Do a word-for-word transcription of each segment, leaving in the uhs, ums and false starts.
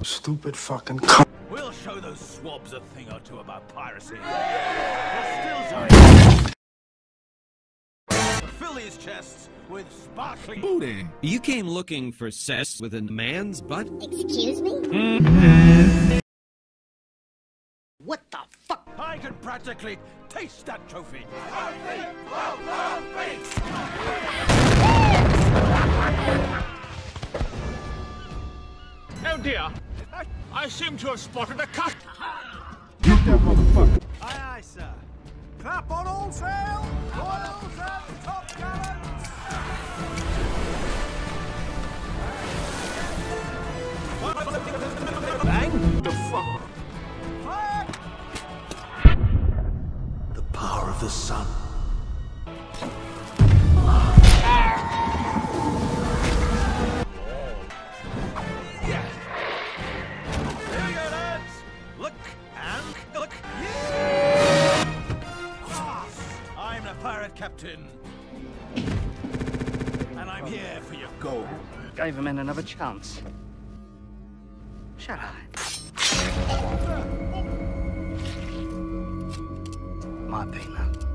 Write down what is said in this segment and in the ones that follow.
Stupid fucking cunt. We'll show those swabs a thing or two about piracy. There's still time. Fill these chests with sparkling booty. You came looking for cess with a man's butt? Excuse me? Mm-hmm. What the fuck? I can practically taste that trophy. Oh dear. I seem to have spotted a cut. Get that motherfucker. Aye, aye, sir. Clap on all sail. Royals and top gallants. Bang. The fuck? Fire. The power of the sun. Pirate captain, and I'm here for your gold. Gave him in another chance. Shall I? My peanut.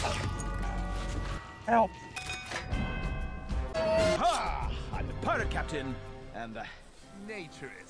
Help! Ha! I'm the pirate captain and the naturist.